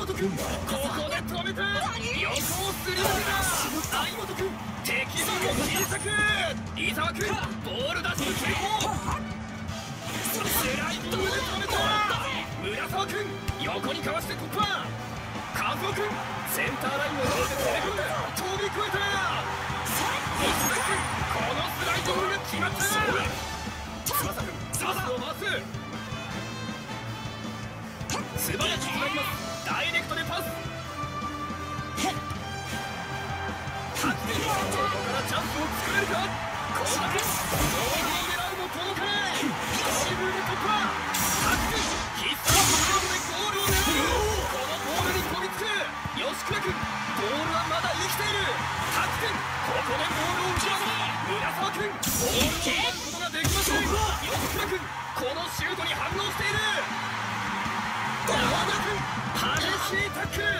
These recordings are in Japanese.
本君、ここで止めた。横をすり抜けた。相本君、敵陣を切り裂く。伊沢君、ボール出し成功。スライディングで止めた。村沢君、横にかわして突破。和夫君、センターラインを越えて攻め込んで飛び越えた。石崎君、このスライディングが決まった。翼君、パスを回す。素早くつなぎます。ダイレクトでパス。ここからチャンスを作れるか。このだけノーゴー狙うも届かない。ドリブルで突破。必殺のゴールを狙う。このボールに飛びつく吉倉君、ボールはまだ生きている。タク君、ここでボールを打ち出す。村沢君、ボールを奪うことができません。吉倉君、このシュートに反応している。山田君、激しいタックル。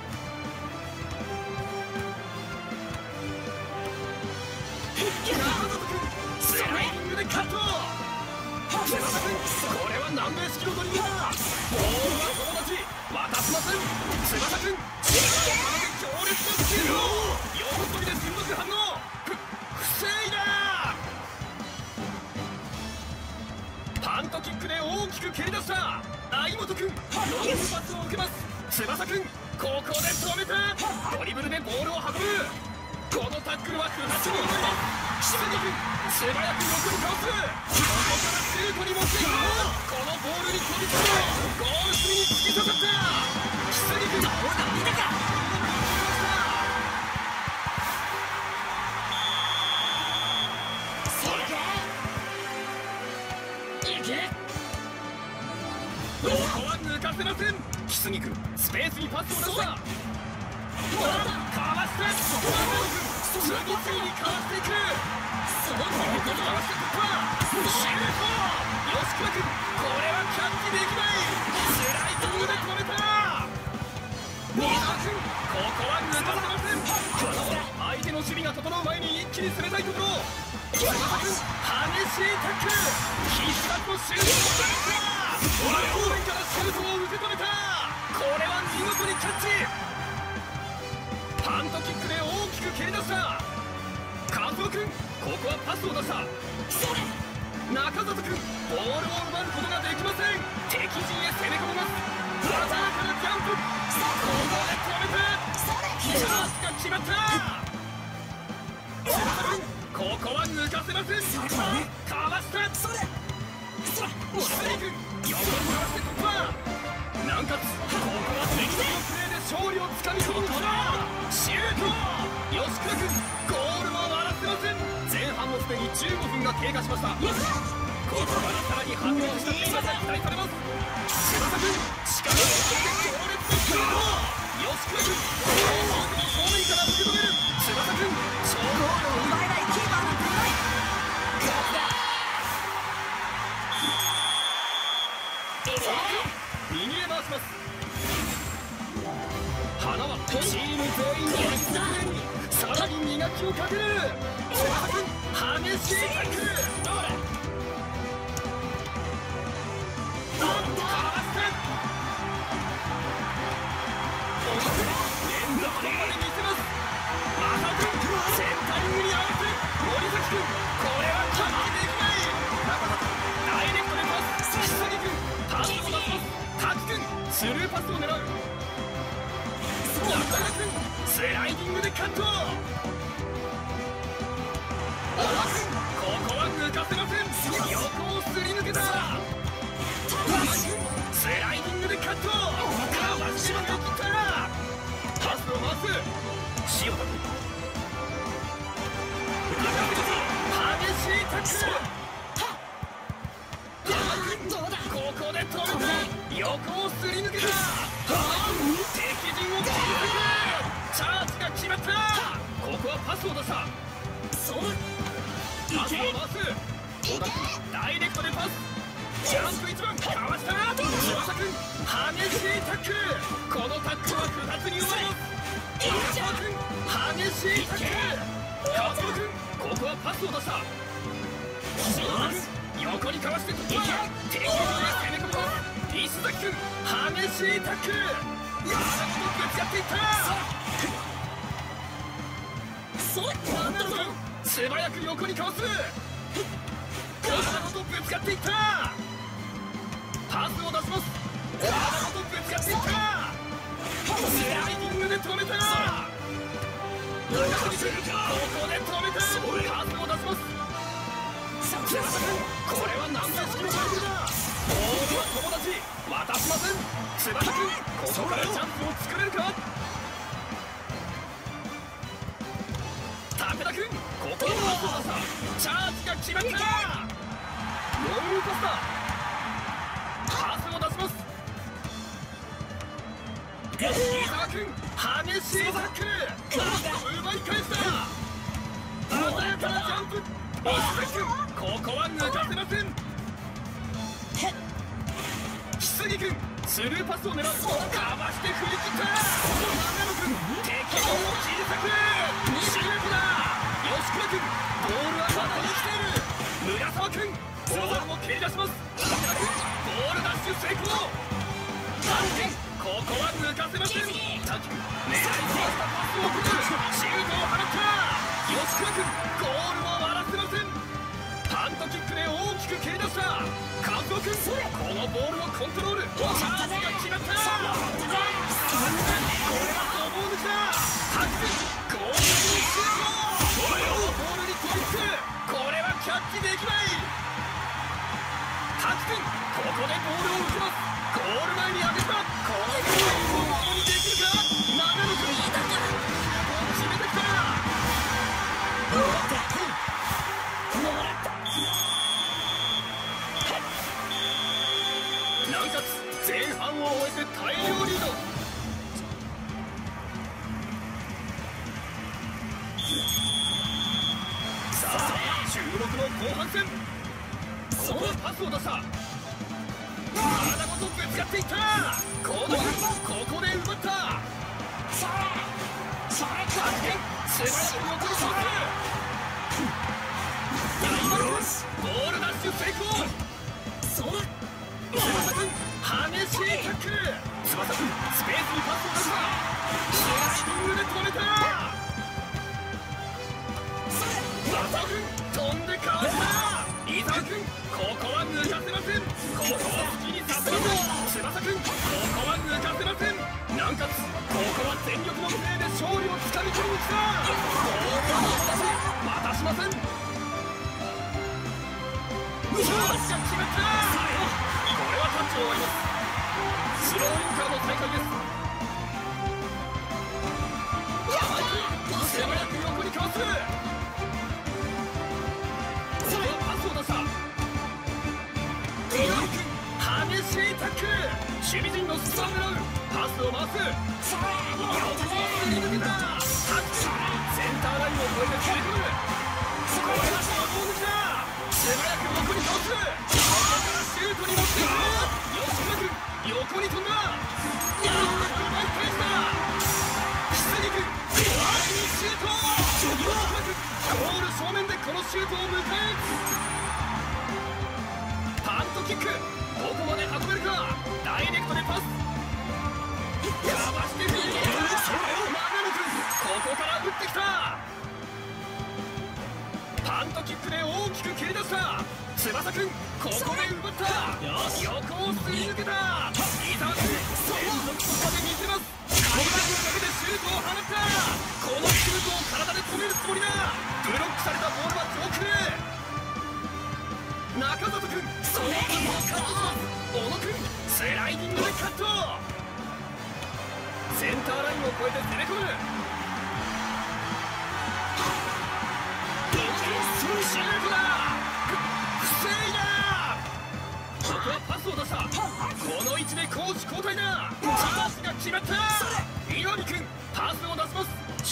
山田君、スライディングでカット。山田君、これは南米式のドリブルだ。ボールは友達、渡しません。翼君、強烈なスキルを横跳びで迅速反応。防いだ。パントキックで大きく蹴り出した相本君、ロングパスを受けます。翼君、ここで止めた。ドリブルでボールを運ぶ。このタックルは不発になります。木杉君、素早く横にかわす。ここからシュートに持っていく。このボールに飛びつく。ゴール隅に突き刺さった。木杉君、ほら見たか。それいけ。ここは抜かせません。木杉君、スペースにパスを出した。かわして次々にかわしていく。そのここに合わせて突破。シュート。吉倉君、これはキャッチできない。スライディングで止めた。三沢君、ここは抜かせません。相手の守備が整う前に一気に攻めたいところ。翼君、激しいタックル。必殺のシュートを打った。正面からシュートを受け止めた。これは見事にキャッチ。パントキックで大きく蹴り出した。和夫君、ここはパスを出した。中里君、ボールを奪うことができません。敵陣へ攻め込みます。鮮やかなジャンプ。ここで止めた。チャンスが決まった。翼君、ここは抜かせません。かわした。木杉君、横にかわして突破。南葛、ここは敵陣のプレーで勝利をつかみ取ることだ。シュート。吉倉君、ゴールを割らせません。前半もすでに15分が経過しました。ここからさらに反応したプレーが期待されます。翼君、力をつけて強烈なシュート。吉倉君、正面から受け止める。翼君、勝負を奪えないキーパーのプレー。右へ回します。花はチーム全員の一戦にさらに磨きをかける。翼君、激しいタックル。かわして連続突破で見せます。正君、センタリングに合わせ森崎君、これはキャッチできない。ダイレクトでパス。木杉君、パスを出します。タク君、スルーパスを狙う。中田君、スライディングでカット。小田君、ここは抜かせません。横をすり抜けた。小田君、スライディングでカット。かわしてまで切った。パスを回す。塩田君、激しいタックル。ここで止めた。横をすり抜けた。敵陣を切り裂く。チャージが決まった。ここはパスを出した。パスを回す。小田君、ダイレクトでパス。ジャンプ1番かわした。翼君、激しいタックル。このタックルは不発に奪います。石川君、激しいタックル。和夫君、ここはパスを出した。篠田君、横にかわして突破。敵陣へ攻め込みます。石崎君、激しいタックル。 体ごとぶつかっていった。なんだぞ、素早く横にかわす。体ごとぶつかっていった。パスを出します。体ごとぶつかっていった。スライディングで止めた。中谷君、ここで止めた。パスを出します。翼君、これは何で式のタイムだ。ボールは友達渡しません。翼君、ここからチャンスを作れるか。武田君、ここはパスを出した。チャージが決まった。ロングパスだ。パスを出します。伊沢君、激しいタックル。奪い返した。鮮やかなジャンプ。伊沢君、ここは抜かせません。木杉君、スルーパスを狙う。かわして振り切った。長野君、敵陣を切り裂く。シュートだ。吉倉君、ボールはまだ生きている。村沢君、ボールも蹴り出します。武田君、ボールダッシュ成功。滝君、ここは抜かせません。滝君、狙いすましたパスを送る。シュートを放った。吉倉君、ゴールを割らせません。パントキックで大きく蹴り出した。カズオ君、このボールのコントロール。チャージが決まった。これはごぼう抜きだ。タック君、ゴールにシュート。ボールに飛びつく。これはキャッチできない。タック君、ここでボールを受けます。ゴール前に上げた。このボールをものにできるか。長野君、シュートを決めてきた。南葛、前半を終えて大量リード。さあ、注目の後半戦。ここはパスを出した。体ごとぶつかっていった。このここで奪った。それ素早く横に飛ぶ。ボールダッシュ成功。翼君、激しいタックル。翼君、スペースにパスを出した。スライディングで止めた。翼君、飛んでかわした。伊沢君、ここは抜かせません。ここは好きにさせる。翼君、ここは抜かせません。南葛、ここは全力のプレーで勝利をつかみ取りに来た。ボールを渡しません。チャージが決まった。これはタッチを割ります。スローインからの大会です。素早く横にかわす。それはパスを出した。岩井君、激しいタックル。守備陣の隙間を狙う。パスを回す。横をすり抜けた。タッチ。センターラインを越えて切り込む。これは勝負抜きだ。素早く横に倒す。ここからシュートに持っていく。吉村君、横に飛んだ。奪い返した。木杉君、第2シュート。吉村君、ゴール正面でこのシュートを迎え。パントキック、どこまで運べるか。ダイレクトでパス。かわしてフィールド。長野君、ここから打ってきた。パントキックで大きく蹴り出した。翼君、ここで奪った。横をすり抜けた。伊沢君、連続突破で見せます。体をかけてシュートを放った。このシュートを体で止めるつもりだ。ブロックされたボールは上空へ。中里君、そのボールをカットします。小野君、スライディングでカット。センターラインを越えて攻め込む。シュートだ。防いだ。ここはパスを出した。この位置で攻守交代だ。チャンスが決まった。岩見君、パスを出します。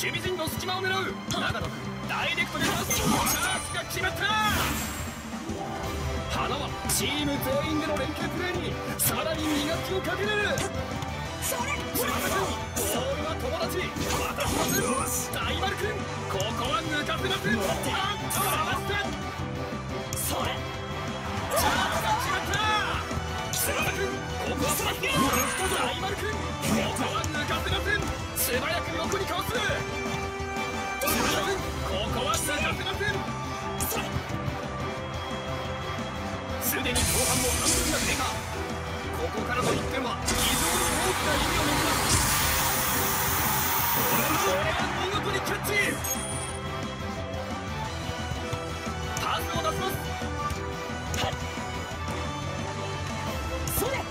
守備陣の隙間を狙う。長野君、ダイレクトでパス。チャンスが決まった。花はチーム全員での連携プレーにさらに磨きをかける。翼君、ボールは友達渡しません。大丸君、ここは抜かせません。あっと離した。それチャンスが決まった。翼君、ここはパス。大丸君、ここは素早く横にかわす。ここは抜かせません。すでに後半も半分が経過。ここからの1点は非常に大きな意味を持ちます。これは見事にキャッチ。パスを出します。それ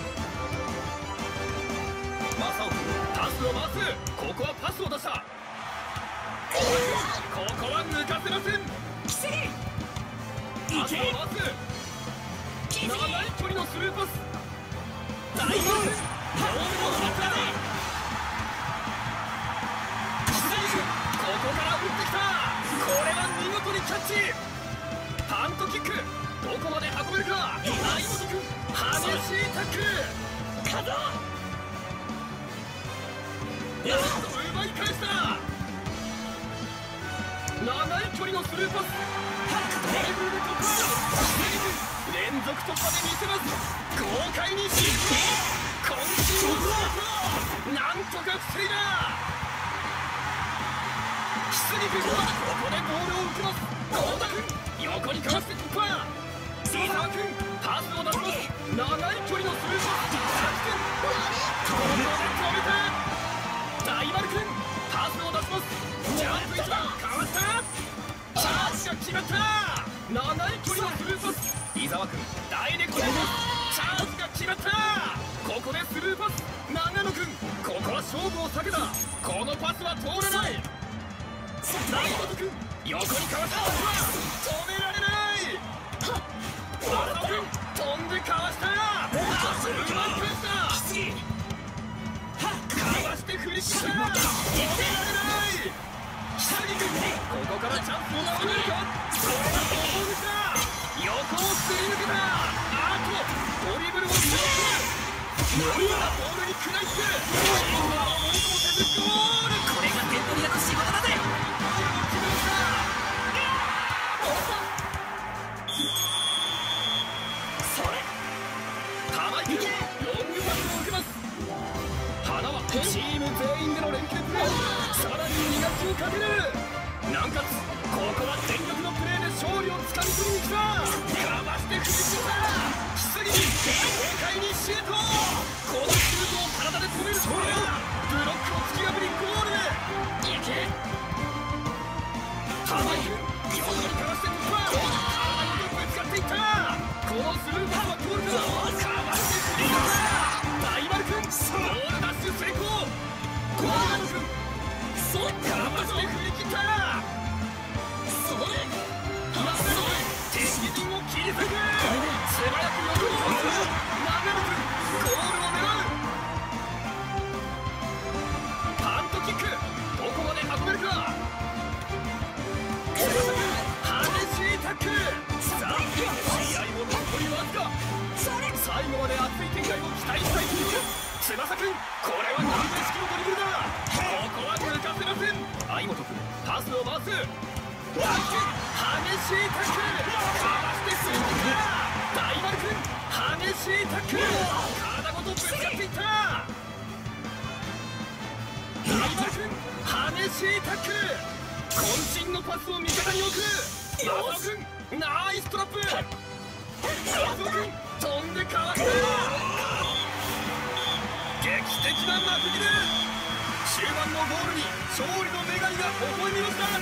マサオ君、パスを回す。ここはパスを出した。ここは抜かせません。パスを回す。長い距離のスルーパス。大丈夫。ボールを引いた。ここから打ってきた。これは見事にキャッチ。パントキック、どこまで運べるか。相本君、激しいタックル。やっと奪い返した。長い距離のスルーパス。ドリブルで突破。連続突破で見せます。豪快にシュート。渾身のシュート。なんとか防いだ。出力、ここでボールを受けます。本田君、横にかわして突破。伊沢君、パスを出します。長い距離のスルーパス。佐々木君、ここで止めた。大丸君、パスを出します。ジャンプ1番かわした。チャージが決まった。長い距離のスルーパス。伊沢君、ダイレクトでチャージが決まった。ここでスルーパス。長野君、ここは勝負を避けた。このパスは通らない。大本君、横にかわしたパスは止められない。浅野君、飛んでかわした。パスうまく返した。かわして振り切った。止められない。久木君、ここからチャンスをつかめるか。これがボールだ。横をすり抜けた。あとドリブルを見送る。森がボールに食らいつく。今は森友せずゴール。これが点取り屋の仕事だぜ。それ玉井君、ロングパスを受けます。花はチーム全員での連携プレー。さらに磨きをかける。南葛、ここは全力のプレーで勝利をつかみ取りに来た。かわして振り切った。木杉に豪快にシュート。このシュートを体で止めるところがブロックを突き破りゴールでいけ。玉井君、横にかわして突破。体ごとぶつかっていった。このスルーパスは通るか。かわして振り切った。大丸君、ボールダッシュ成功。小山野君、かわして振り切った。それ敵陣を切り裂く。素早く横にかわす。長野君、ゴールを狙う。パントキック、どこまで運べるか。激しいタックル。さあ、試合も残りわずか。最後まで熱い展開を期待したいという翼君、これは南米式のドリブルだ。ここは抜かせません。相本君、パスを回す。激しいタックル。かわしてスイング。大丸君、激しいタックル。体ごとぶつかっていった。大丸君、激しいタックル。渾身のパスを味方に置く。松尾君、ナイストラップ。松尾君、飛んでかわした。劇的な幕切れ。終盤のゴールに勝利の女神が微笑みました。